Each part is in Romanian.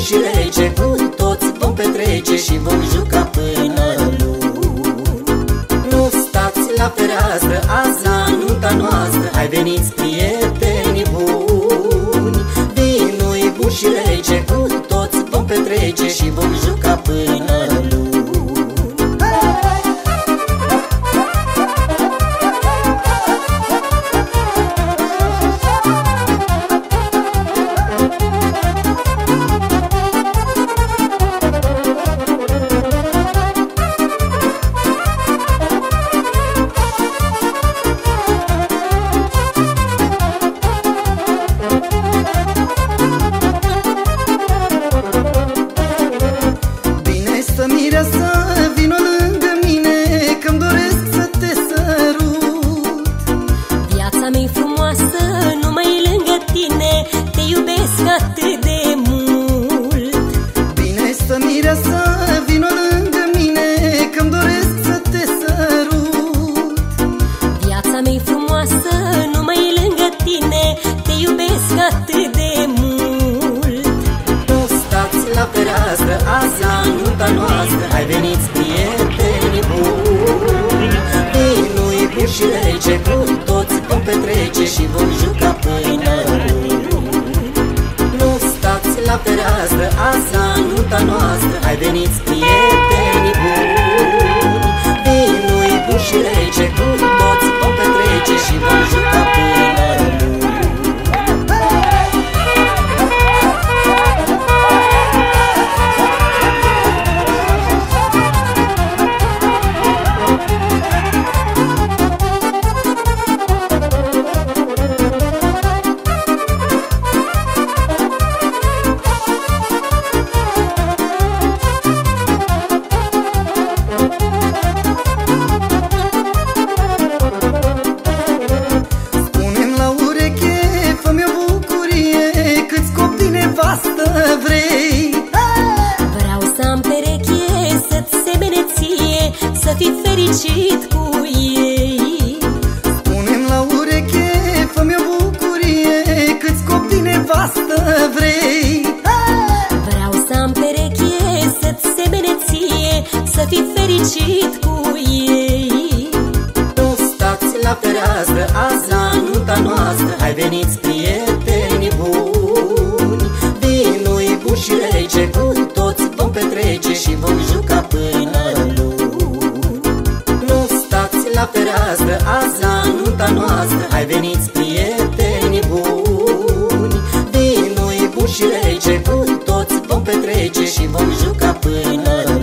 și rece, cu toți vom petrece și vom juca până luni. Nu stați la fereastră, azi la nunta noastră, hai veniți prieteni buni. Vinul-i bun și rece, cu toți vom petrece și vom juca până luni. Mireasă, vino lângă mine, că-mi doresc să te sărut. Viața mea-i frumoasă, numai lângă tine, te iubesc atât de mult. Bine stă mireasă, vino lângă mine, că-mi doresc să te sărut. Viața mea-i frumoasă, numai lângă tine, te iubesc atât de mult. Nu stați la fereastră, azi la nunta noastră, hai veniți prieteni buni. Vinul-i bun și rece, cu toți vom petrece și vom juca până luni. Nu stați la fereastră, azi la nunta noastră, hai veniți prieteni buni. Vinul-i bun și rece, cu toți vom petrece și vom juca până luni. Vrei? Vreau să am pereche, să-ți semene ție, să fii fericit cu ei. Spune-mi la ureche, fă-mi o bucurie, câți copii nevastă vrei? Vreau să am pereche, să-ți semene ție, să fii fericit cu ei. Nu stați la fereastră, azi la nunta noastră, hai veniți prieteni buni. Vinul-i bun și rece, cu toți vom petrece și vom juca până luni. Nu stați la fereastră, azi la nunta noastră, hai veniți prieteni buni. Vinul-i bun și rece, cu toți vom petrece și vom juca până luni.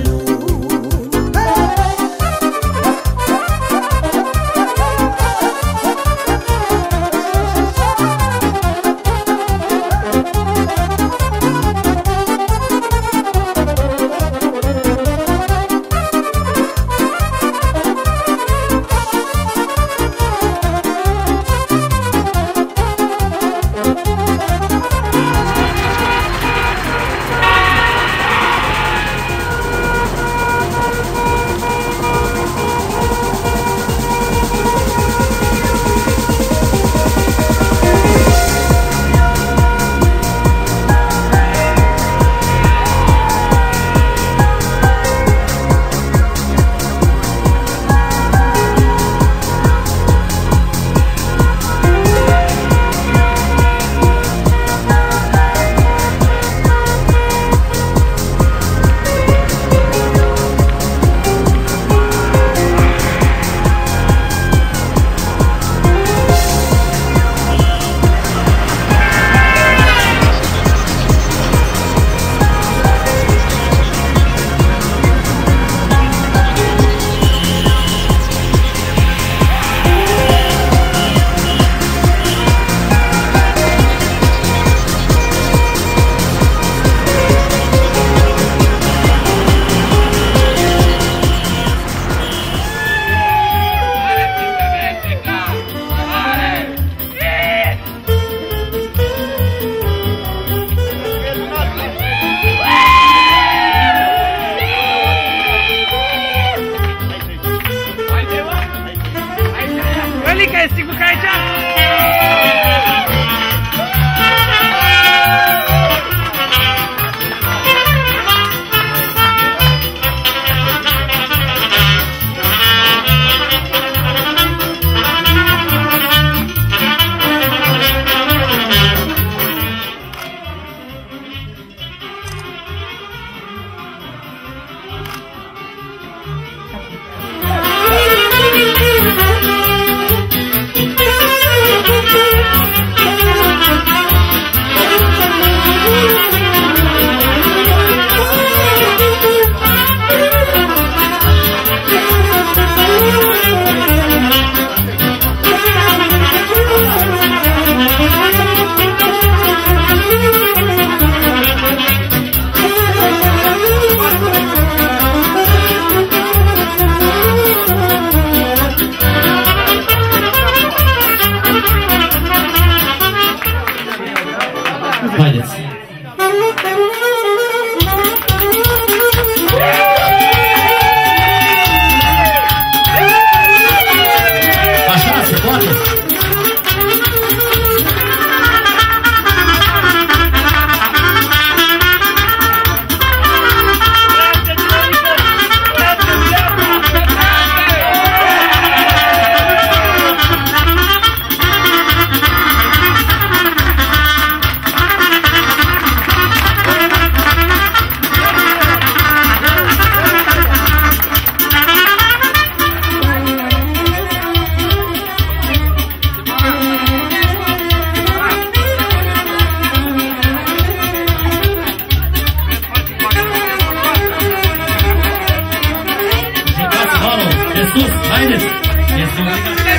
Haideți! Este un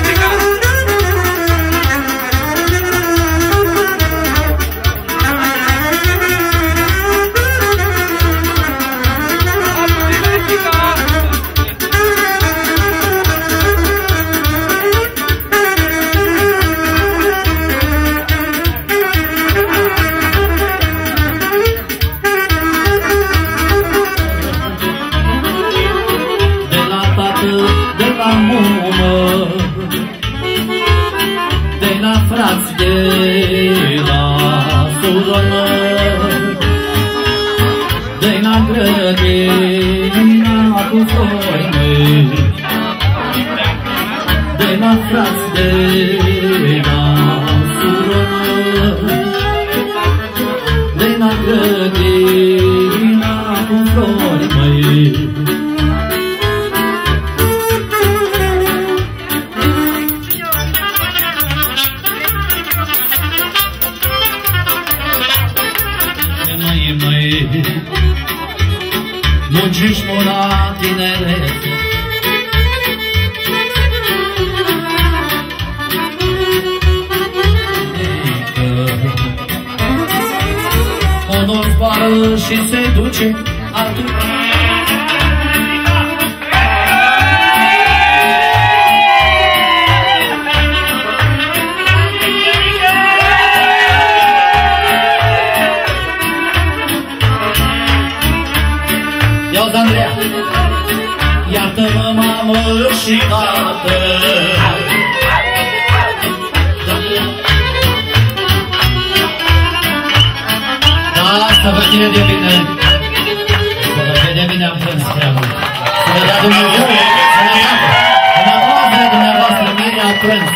frați de la suronă, de la grădina cu flori mei, de la frați de la suronă, de la grădina cu flori mei. Muncești la tinerețe, onor zboară și se duce atunci. Ia-uzi, Andreea! Iartă-mă, mamă și tată! Da, să vă ține de bine! Să vă vede bine am prins treabă! Să vă dea Dumnezeu sănătate! În a doua zi dumneavoastră mine am prins!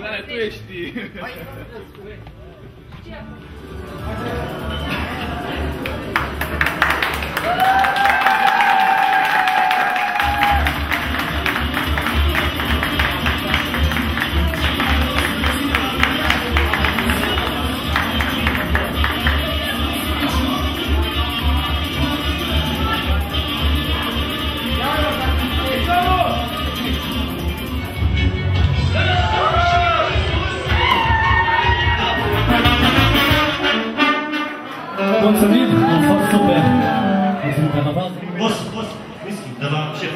Tu ești... Mulțumim, a fost super. Mulțumim pe navaz. Boss, whisky, de la șef.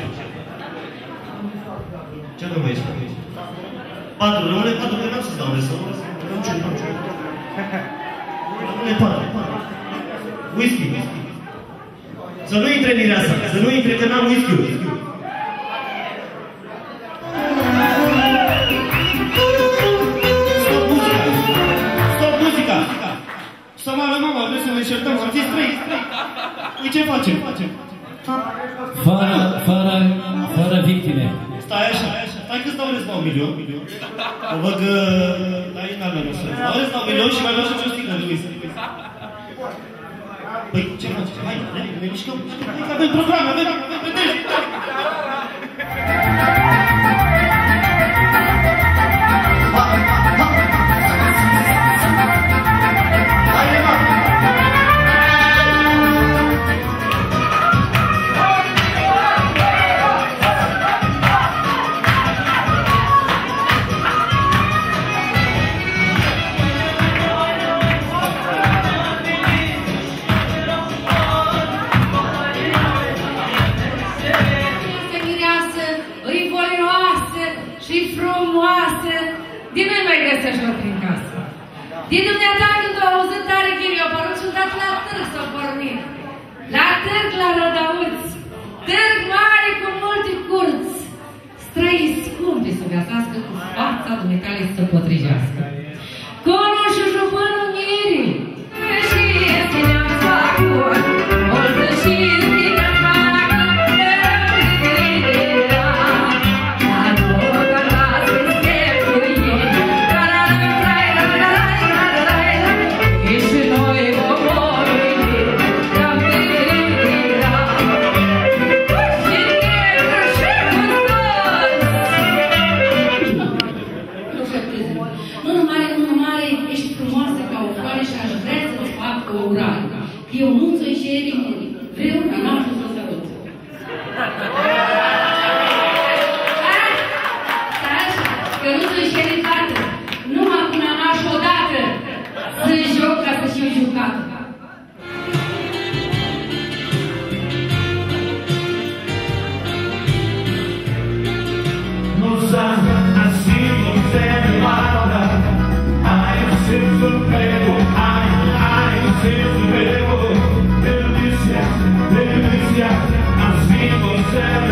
Ce nu mai ești? 4, rămâne 4, că n-am să dau de sau nu știu. Rămâne 4. Whisky. Să nu intre mireasa, să nu intre că n-am whisky-ul. Stop muzica! Să mă arăt, mama, vreau să ne încertăm, să fiți trei. Ui, ce facem? Fără victime. Stai așa, stai că stau râs la 1 milion. O văd la inală, nu știu. Stau râs la 1 milion și mai vreau și o sticlă de whisky. Păi, ce facem? Hai, ne mișcăm. Avem program, avem. De nu-i mai găsești ori prin casă. De dumneata când au auzit tare că i-au părut și-au dat la târg s-au pornit. La târg la Rădăuți. Târg mare cu multe curți. Străi scumpe să găsească cu fața dumitale să se potrijească. Conul și jupânul mirii. Și este ne-am făcut. O să și strică-n facă. Eu nu ți-o șeri, vreau ca nașul să se râd. Stai așa, că nu ți-o șeri tată, numai cu nașul odată să joc ca să fiu jucată. Nu s-a asit de mare, ai simțul meu, ai simțul meu. Delícia, as vidas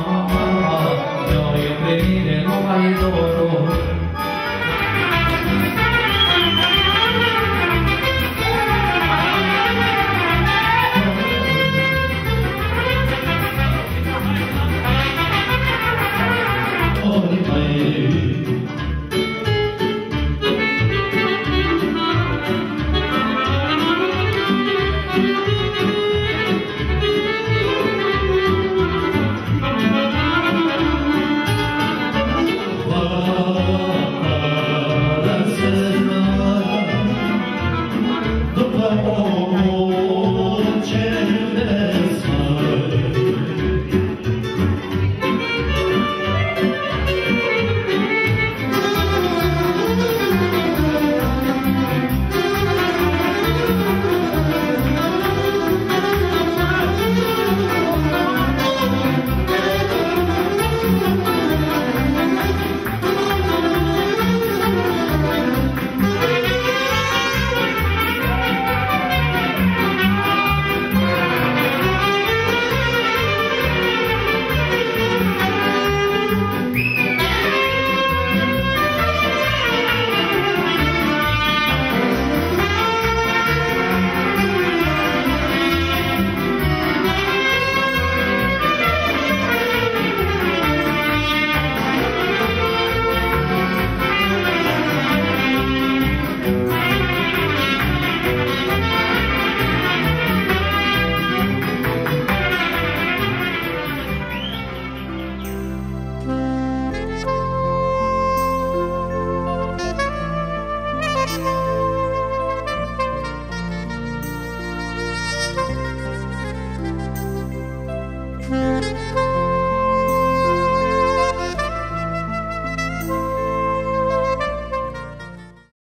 Noi pe mine nu mai dor